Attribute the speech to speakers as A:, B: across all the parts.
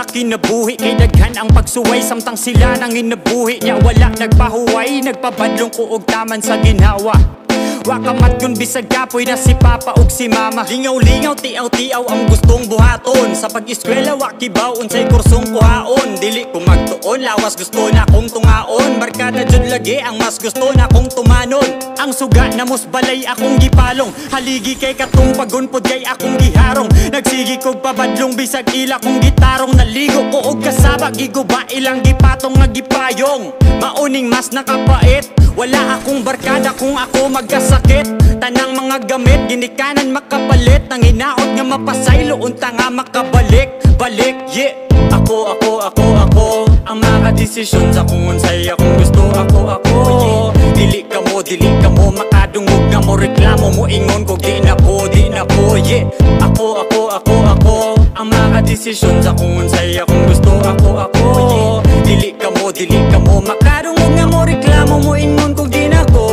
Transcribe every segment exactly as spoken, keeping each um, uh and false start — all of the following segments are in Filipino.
A: kinabuhi. Kay daghan ang pagsuway samtang sila nang inabuhi niya. Wala nagpahuway, nagpabadlong ko og taman sa ginhawa. Wakamat kun bisag kapoy na si papa ug si mama. Lingaw-lingaw, tiaw-tiaw ang gustong buhaton. Sa pag-eskwela wakibaw unsay kursong kuhaon. Dili ko magtuon, lawas gusto na kong tungaon. Barkada jud lagi ang mas gusto na kong tumanon. Ang suga na mos balay akong gipalong. Haligi kay katong pagunpod kay akong giharong. Nagsigi kog pabadlong bisag ila kong gitarong. Naligo ko og kasaba, giguba ilang gipatong nga gipayong. Mauning mas nakapait, wala akong barkada kung ako magkasakit. Tanang mga gamit, ginikanan makapalit. Nang hinaot nga mapasaylo, unta nga makabalik. Balik, yeah. Ako, ako, ako, ako ang mga desisyon sa kung unsay akong gusto. Ako, ako, yeah. Dili ka mo, dili ka mo makadungog na mo. Reklamo mo ingon kog di na po, di na po, yeah. Ako, ako, ako, ako ang mga desisyon sa kung unsay akong gusto. Ako, ako, yeah. Dili ka mo, dili ka mo makadungog na mo. Reklamo mo ingon kog di na ko.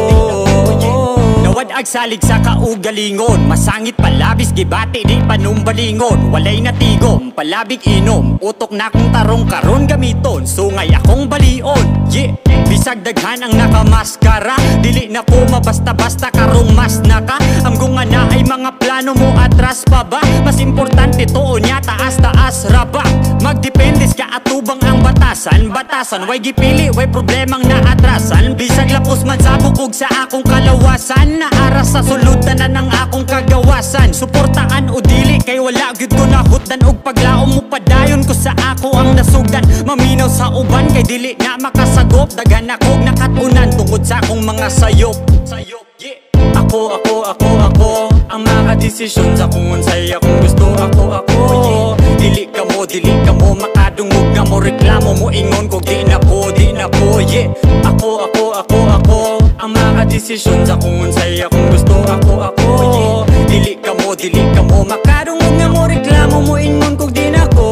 A: Nawad-ag salig sa kaugalingon. Masangit palabis, gibati di panumbalingon. Walay natigom, palabig inom. Utok na kong tarong karon gamiton. Sungay akong balion, yeah. Bisag daghan ang nakamaskara. Dili na ko mabasta-basta karong mas naka. Amgong nga na ay mga plano mo atras pa ba? Mas importante to nya taas-taas raba. Magdependes ka atubang ang batasan. Batasan, way gipili, way problemang naatrasan. Bisag lapos man sa bukog sa akong kalawasan. Naaras sa sulutan na ng akong kagawasan. Suportaan o dili kay wala gyud ko nahutdan. Og paglaom mo padayon ko sa ako ang nasugdan. Maminaw sa uban kay dili na makasagop. Daghan akog nakatunan tungkod sa akong mga sayop. Sayop, yeah. Ako, ako, ako, ako ang mga desisyon sa kung unsay akong gusto. Ako, ako, yeah. Dili ka mo, dili ka mo makadungog na mo. Reklamo mo ingon kog di na po, di na po, yeah. Ako, ako, ako, ako ang mga desisyon sa kung unsay akong gusto. Ako, ako, yeah. Dili ka mo, dili ka mo makadungog na mo. Reklamo mo ingon kog di na ko.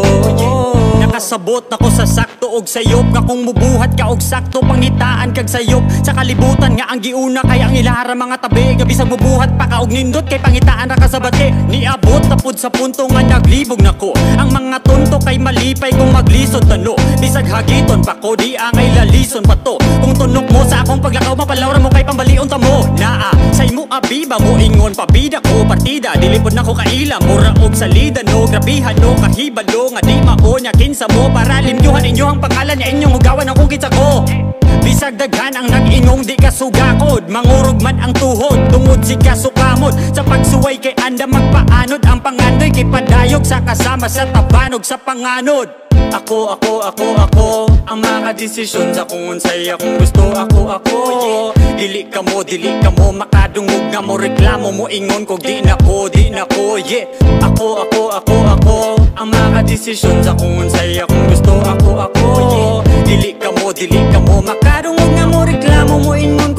A: Nakasabot ako sa sakto og sayop. Nga kung mubuhat ka og sakto pangitaan kag sayop. Sa kalibutan nga ang giuna kay ang ilahara mga tabi. Nga bisag mubuhat pa ka og nindot kay pangitaan ra ka sa bati. Niabot tapod sa punto nga naglibog nako. Ang mga tonto kay malipay kung maglisod tano. Bisag hagiton pa ko di angay lalison pa to. Kung tunok mo sa akong paglakaw mapalawra mo kay pambalion ta mo. Naa say mo abiba mo ingon pabida ko partida. Dilipod nako kaila mura og salida no. Grabihan no kahibalo nga di mao nya kinsa mo para limyuhan inyo ang pangalan niya inyong hugawan ang kukitsa ko. Bisag daghan ang nag-ingong di kasugakod. Mangurog man ang tuhod, tungod si kasukamod. Sa pagsuway kay anda magpaanod. Ang pangandoy kay padayog sa kasama sa tabanog sa panganod. Ako, ako, ako, ako ang mga desisyon sa kung unsay akong gusto. Ako, ako, yeah. Dili ka mo, dili ka mo makadungog na mo. Reklamo mo ingon kog di na po, di na po, yeah. Ako, ako, ako, ako ang mga desisyon sa kung unsay akong gusto. Ako, ako, yeah. Dili ka mo, dili ka mo makadungog na mo. Reklamo mo ingon